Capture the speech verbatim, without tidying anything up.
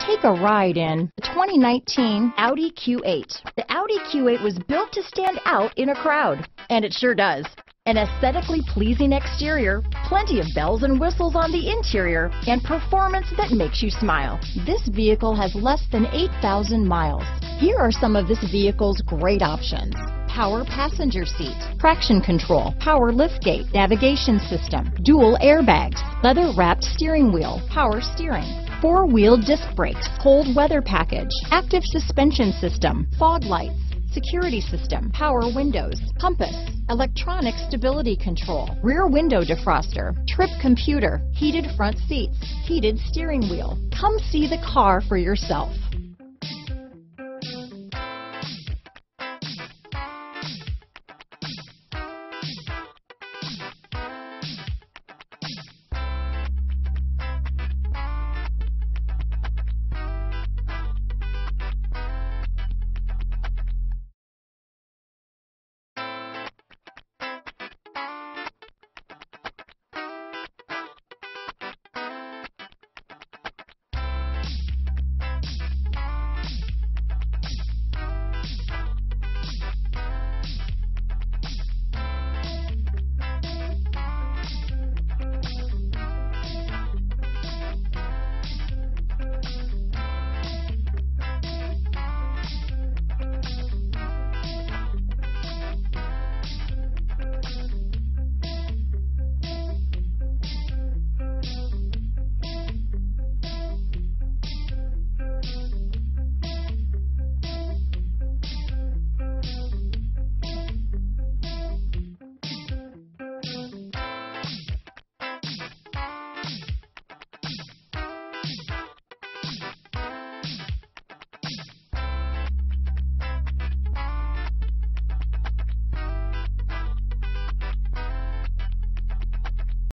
Take a ride in the twenty nineteen Audi Q eight. The Audi Q eight was built to stand out in a crowd, and it sure does. An aesthetically pleasing exterior, plenty of bells and whistles on the interior, and performance that makes you smile. This vehicle has less than eight thousand miles. Here are some of this vehicle's great options: power passenger seat, traction control, power liftgate, navigation system, dual airbags, leather-wrapped steering wheel, power steering, four-wheel disc brakes, cold weather package, active suspension system, fog lights, security system, power windows, compass, electronic stability control, rear window defroster, trip computer, heated front seats, heated steering wheel. Come see the car for yourself.